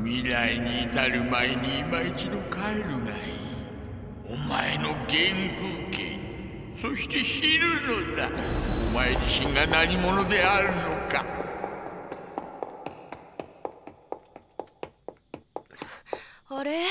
未来に至る前に今一度帰るがいい。お前の原風景に、そして知るのだ。お前自身が何者であるのか。 あれ、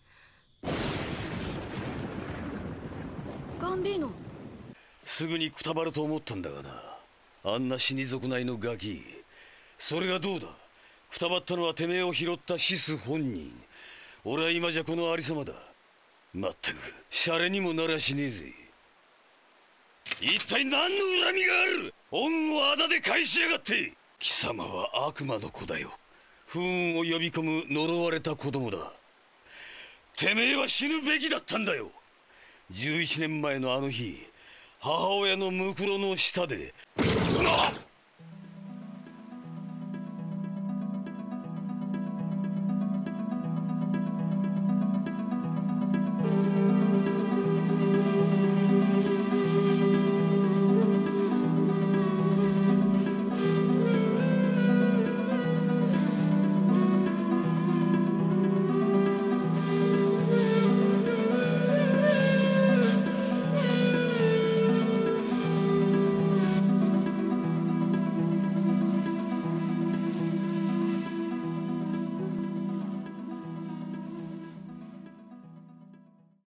ガンビーノ。 すぐにくたばると思ったんだがな。あんな死に族内のガキ。それがどうだ。くたばったのはてめえを拾ったシス本人。俺は今じゃこのありさまだ。まったくシャレにもならしねえぜ。一体何の恨みがある。恩をあだで返しやがって。貴様は悪魔の子だよ。不運を呼び込む呪われた子供だ。てめえは死ぬべきだったんだよ。11年前のあの日、母親のムクロの下で。